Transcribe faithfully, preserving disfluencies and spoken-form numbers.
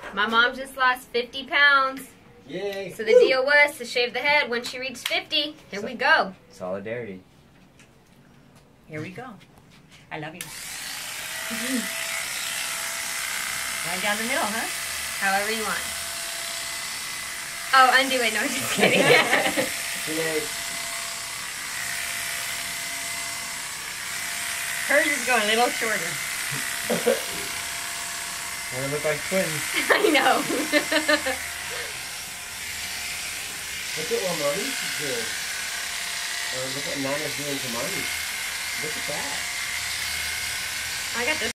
My mom just lost fifty pounds. Yay. So the Woo. deal was to shave the head when she reached fifty. Here so, we go. Solidarity. Here we go. I love you. Right down the middle, huh? However you want. Oh, undo it. No, just kidding. Hers is going a little shorter. They look like twins. I know. Look at what Mommy's doing. Or look what Nana's doing to Mommy. Look at that. I got this.